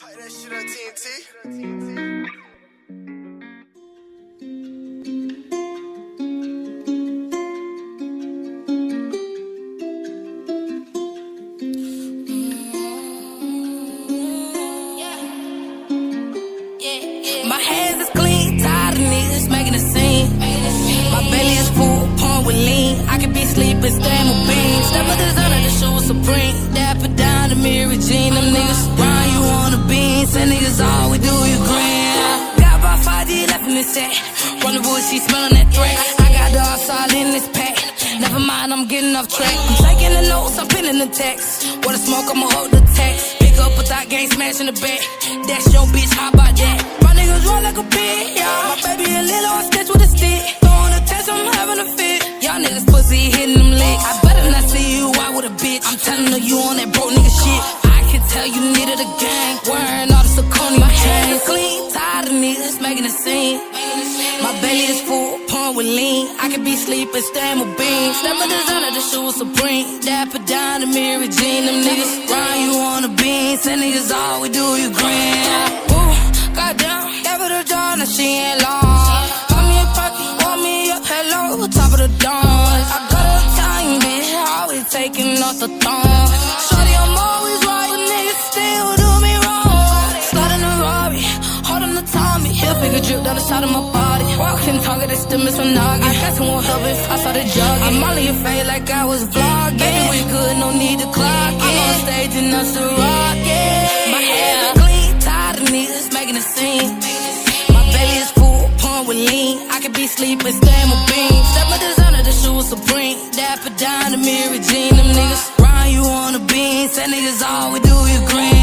That shit on TNT. My hands is clean, tired of niggas making a scene. My belly is full, pouring with lean. I can be sleeping, stand with beans. Step with designer, the shoe was supreme. Dapper down the Mary Jean. Them niggas run you on the beans. Say niggas all we do, you green. Got about 5G left in this set. Run the bush, she smelling that threat. I got the outside in this pack. Never mind, I'm getting off track. I'm taking the notes, I'm pinning the text. Wanna smoke, I'ma hold the text. Pick up a thought gang, smashing the back. That's your bitch, how about that? My niggas roll like a pig, yeah. My baby a little on sketch with a stick. Throwing a test, I'm having a fit. Y'all niggas pussy hitting them licks. I better not see you out with a bitch. I'm telling her you on that broke nigga shit. I can tell you needed a gang. Wearing all the Saucony chains. Clean, tired of niggas making a scene. My belly is full, pouring with lean. I can be sleeping, stand with beans. Step with designer, the shoe was supreme. Dapper down the Mary Jean. Them niggas run you on the beans. Say niggas all we do, you green. Ooh, goddamn, gave her the jaw, now she ain't long. Call me a perky, want me up, hello, top of the dawn. I got her time, bitch, always taking off the thong. Shorty, I'm always right, but niggas still do me wrong. Slide in a Rari, hard on the Tommy. Heel figure drip down the side of my body. Walking target, they still miss my noggin. I guess it won't help if I started jogging. I'm all in your face like I was vlogging. Baby, we good, no need to clock it. I'm on stage and that's the rocket. My hair clean, tired of niggas making a scene. My belly is full, pouring with lean. I can be sleeping, stand with beans. Step with designer, the shoe was supreme. Dapper down the Mary Jean. Them niggas run you on the beans. Say niggas all we do, you green.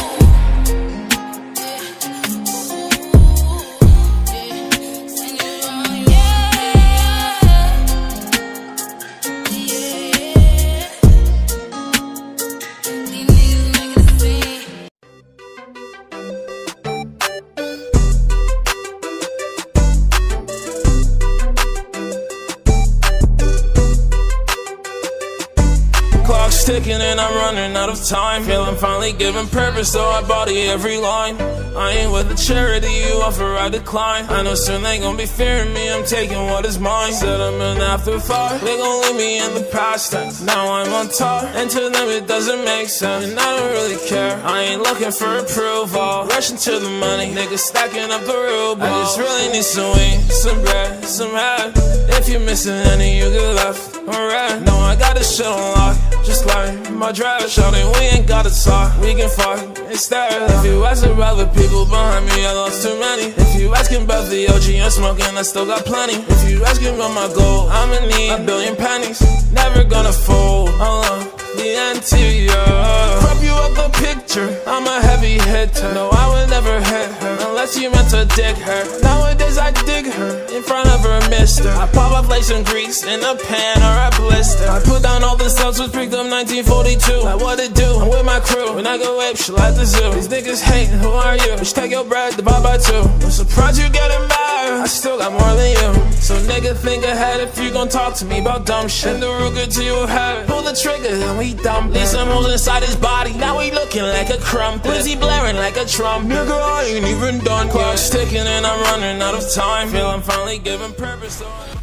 Clock's ticking and I'm running out of time. Feel I'm finally giving purpose, so I body every line. I ain't with the charity you offer, I decline. I know soon they gon' be fearing me, I'm taking what is mine. Said I'm an afterthought, they gon' leave me in the past tense. Now I'm on top, and to them it doesn't make sense. And I don't really care, I ain't looking for approval. Rushing to the money, niggas stacking up the real ball. I just really need some wings, some bread, some head. If you're missing any, you get left alright. No, I got this shit on lock, just like my drive. Shouting, we ain't gotta talk, we can fuck instead. If you ask about the people behind me, I lost too many. If you asking about the OG I'm smoking, I still got plenty. If you asking about my goal, I'ma need a billion pennies. Never gonna fold, alone the interior. Crop you up the picture, I'm a heavy hitter. No, I would never hit her unless you meant to dig her. Nowadays I dig her in front of her mister. I pop up like some grease in a pan or a blister. I put down all the cells, was picked up 1942. Like what it do, I'm with my crew. When I go ape, shit like the zoo. These niggas hating, who are you? Bitch, take your bread, divide by two. I'm surprised you getting mad, I still got more than you. So nigga, think ahead if you gon' talk to me about dumb shit. And the Ruger to your head, pull the trigger, then we dump it. Leave some holes inside his body, now he looking like a crumpet. Lizzie blaring like a trumpet. Nigga, I ain't even done. Clock's ticking and I'm running out of time. Feel I'm finally giving purpose, so